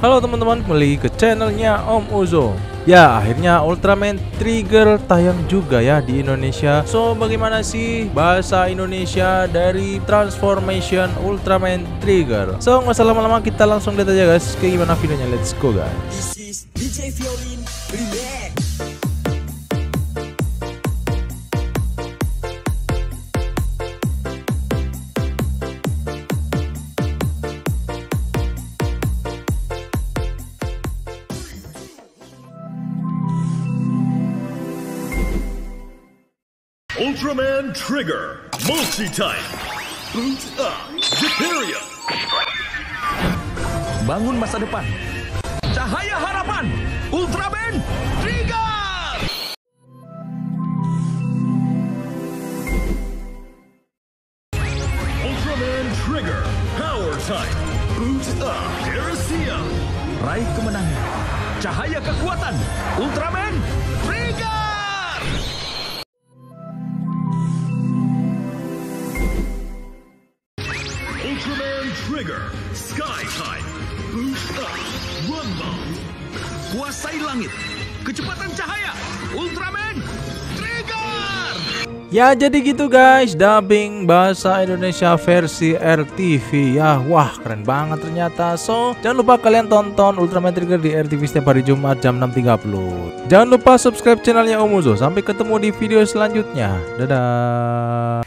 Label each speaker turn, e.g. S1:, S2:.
S1: Halo teman-teman, kembali ke channelnya Om Uzo. Ya, akhirnya Ultraman Trigger tayang juga ya di Indonesia. So, bagaimana sih bahasa Indonesia dari Transformation Ultraman Trigger? So, nggak usah lama-lama, kita langsung lihat aja guys ke gimana videonya. Let's go guys.
S2: This is DJ Violin Remix.
S3: Ultraman Trigger Multi-Type Boot Up Superior.
S4: Bangun masa depan, cahaya harapan, Ultraman Trigger.
S3: Ultraman Trigger Power Type Boot Up Terracia.
S4: Raih kemenangan, cahaya kekuatan, Ultraman Trigger.
S3: Ultraman Trigger Sky Type Boot Up Rumble.
S4: Kuasai langit, kecepatan cahaya, Ultraman Trigger.
S1: Ya, jadi gitu guys, dubbing bahasa Indonesia versi RTV ya. Wah, keren banget ternyata. So, jangan lupa kalian tonton Ultraman Trigger di RTV setiap hari Jumat jam 6.30. Jangan lupa subscribe channelnya Om Uzo. Sampai ketemu di video selanjutnya. Dadah.